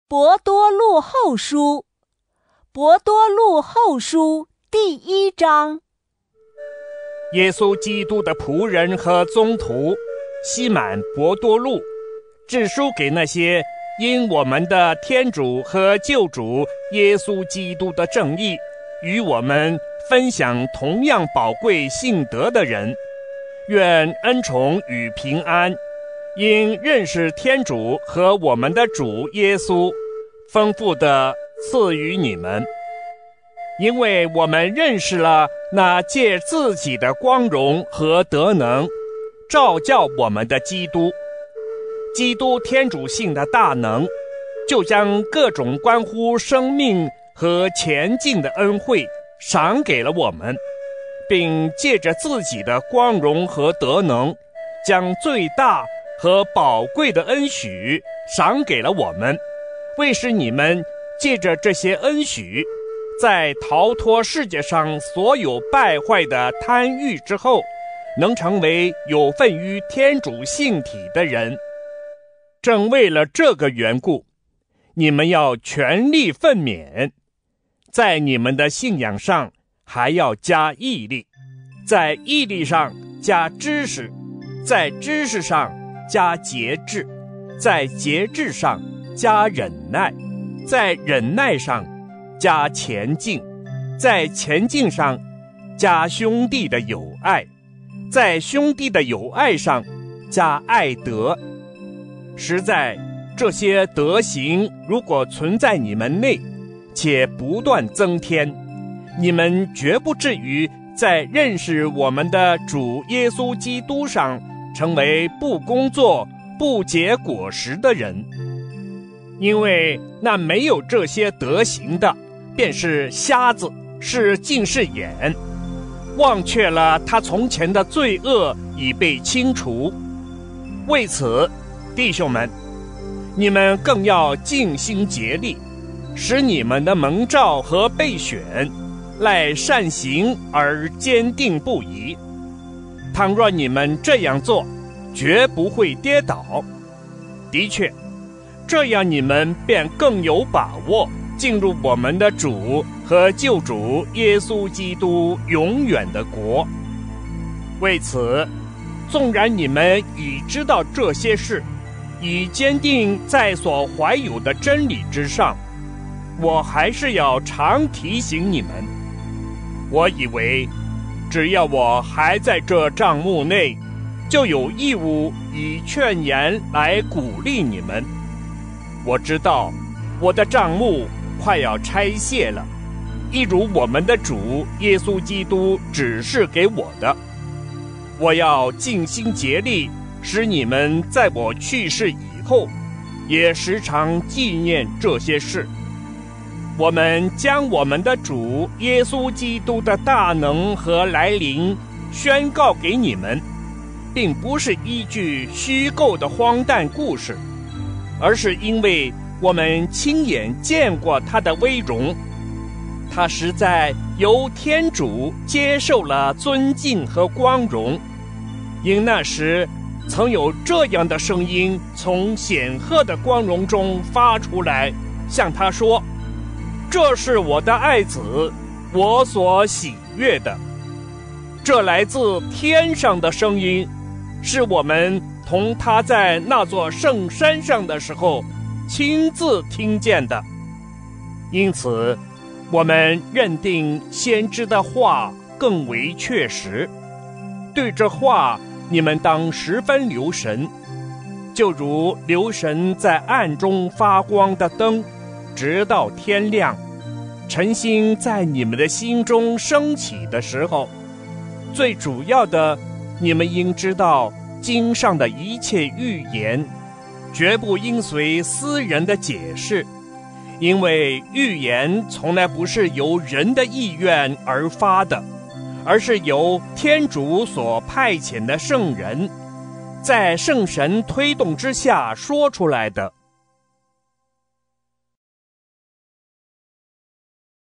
伯多禄后书，伯多禄后书第1章。 耶稣基督的仆人和宗徒西满伯多禄，致书给那些因我们的天主和救主耶稣基督的正义与我们分享同样宝贵信德的人，愿恩宠与平安因认识天主和我们的主耶稣丰富地赐予你们。因为我们认识了那借自己的光荣和德能照教我们的基督天主性的大能，就将各种关乎生命和前进的恩惠赏给了我们，并借着自己的光荣和德能将最大和宝贵的恩许赏给了我们，为使你们借着这些恩许，在逃脱世界上所有败坏的贪欲之后，能成为有份于天主性体的人。正为了这个缘故，你们要全力奋勉，在你们的信仰上还要加毅力，在毅力上加知识，在知识上加节制，在节制上加忍耐，在忍耐上加前进，在前进上加兄弟的友爱，在兄弟的友爱上加爱德。实在这些德行如果存在你们内，且不断增添，你们绝不至于在认识我们的主耶稣基督上成为不工作不结果实的人。因为那没有这些德行的，便是瞎子，是近视眼，忘却了他从前的罪恶已被清除。为此，弟兄们，你们更要尽心竭力，使你们的蒙召和备选赖善行而坚定不移。倘若你们这样做，绝不会跌倒。的确，这样你们便更有把握进入我们的主和救主耶稣基督永远的国。为此，纵然你们已知道这些事，已坚定在所怀有的真理之上，我还是要常提醒你们。我以为只要我还在这帐幕内，就有义务以劝言来鼓励你们。我知道我的帐幕快要拆卸了，一如我们的主耶稣基督指示给我的。我要尽心竭力，使你们在我去世以后，也时常纪念这些事。我们将我们的主耶稣基督的大能和来临宣告给你们，并不是依据虚构的荒诞故事，而是因为我们亲眼见过他的威荣。他实在由天主接受了尊敬和光荣，因那时曾有这样的声音从显赫的光荣中发出来，向他说：这是我的爱子，我所喜悦的。这来自天上的声音，是我们同他在那座圣山上的时候亲自听见的。因此，我们认定先知的话更为确实。对这话，你们当十分留神，就如留神在暗中发光的灯，直到天亮，晨星在你们的心中升起的时候。最主要的，你们应知道经上的一切预言，绝不应随私人的解释，因为预言从来不是由人的意愿而发的，而是由天主所派遣的圣人，在圣神推动之下说出来的。